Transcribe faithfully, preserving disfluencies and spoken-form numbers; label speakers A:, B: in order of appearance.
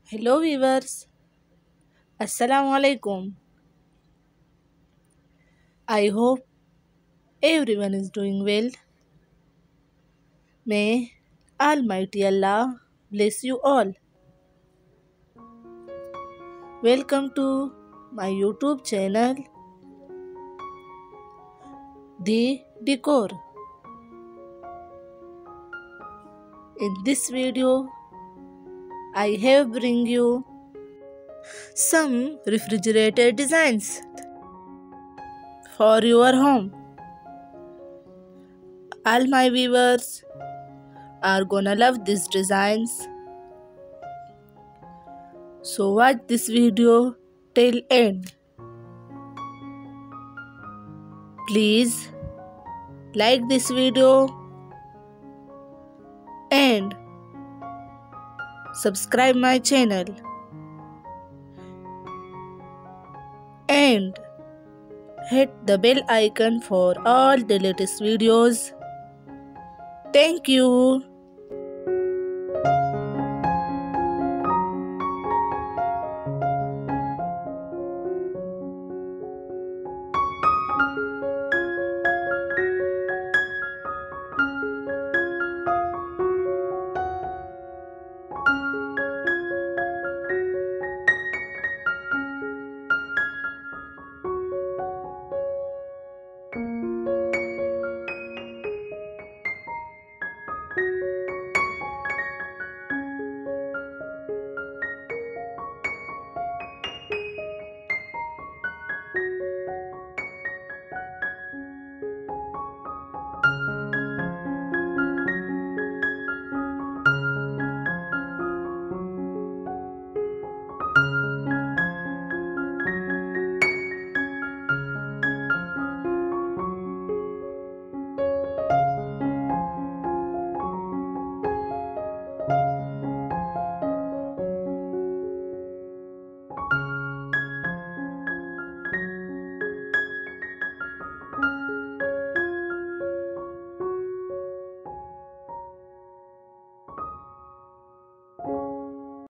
A: Hello viewers, Assalamu alaikum. I hope everyone is doing well. May Almighty Allah bless you all. Welcome to my YouTube channel, The Decor. In this video, I have bring you some refrigerator designs for your home. All my viewers are gonna love these designs. So watch this video till end. Please like this video and subscribe my channel and hit the bell icon for all the latest videos. Thank you.